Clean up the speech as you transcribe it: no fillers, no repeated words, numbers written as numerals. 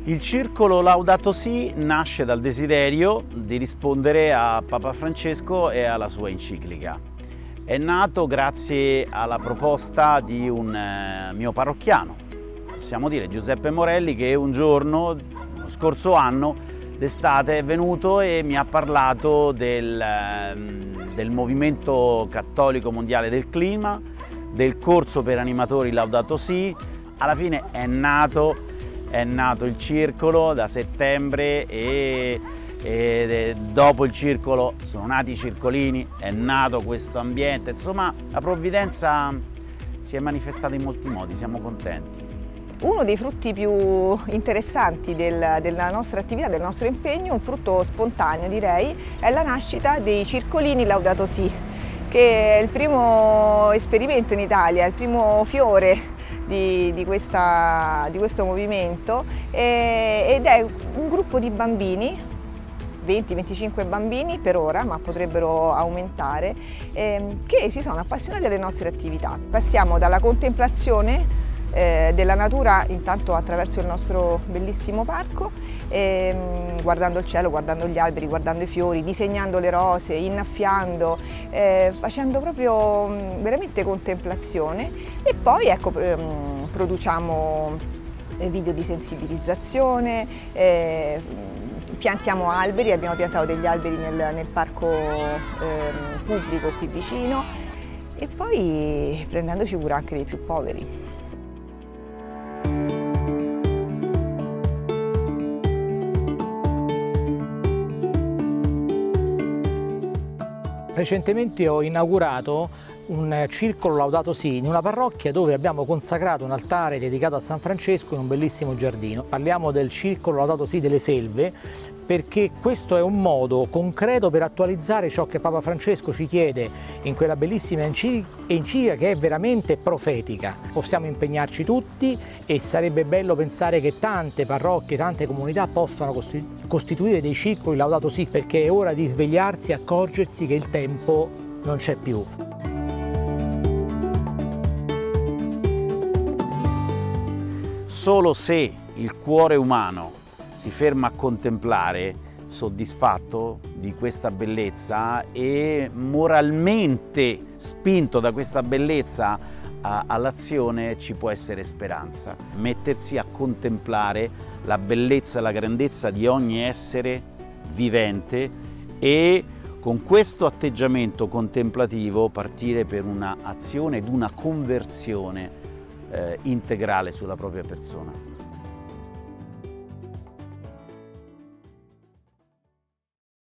Il circolo Laudato Si nasce dal desiderio di rispondere a Papa Francesco e alla sua enciclica. È nato grazie alla proposta di un mio parrocchiano, possiamo dire Giuseppe Morelli, che un giorno, lo scorso anno, d'estate, è venuto e mi ha parlato del movimento cattolico mondiale del clima, del corso per animatori Laudato Si. Alla fine è nato il circolo da settembre e dopo il circolo sono nati i circolini, è nato questo ambiente. Insomma, la provvidenza si è manifestata in molti modi, siamo contenti. Uno dei frutti più interessanti della nostra attività, del nostro impegno, un frutto spontaneo direi, è la nascita dei circolini Laudato Si, che è il primo esperimento in Italia, il primo fiore di questo movimento, ed è un gruppo di bambini, 20-25 bambini per ora, ma potrebbero aumentare, che si sono appassionati alle nostre attività. Passiamo dalla contemplazione della natura, intanto attraverso il nostro bellissimo parco, guardando il cielo, guardando gli alberi, guardando i fiori, disegnando le rose, innaffiando, facendo proprio veramente contemplazione. E poi ecco, produciamo video di sensibilizzazione, piantiamo alberi, abbiamo piantato degli alberi nel parco pubblico qui vicino, e poi prendendoci cura anche dei più poveri. Recentemente ho inaugurato un circolo Laudato Si in una parrocchia dove abbiamo consacrato un altare dedicato a San Francesco in un bellissimo giardino. Parliamo del circolo Laudato Si delle Selve perché questo è un modo concreto per attualizzare ciò che Papa Francesco ci chiede in quella bellissima enciclica che è veramente profetica. Possiamo impegnarci tutti e sarebbe bello pensare che tante parrocchie, tante comunità possano costituire dei circoli Laudato Si, perché è ora di svegliarsi e accorgersi che il tempo non c'è più. Solo se il cuore umano si ferma a contemplare, soddisfatto di questa bellezza e moralmente spinto da questa bellezza all'azione, ci può essere speranza. Mettersi a contemplare la bellezza e la grandezza di ogni essere vivente e con questo atteggiamento contemplativo partire per un'azione ed una conversione integrale sulla propria persona.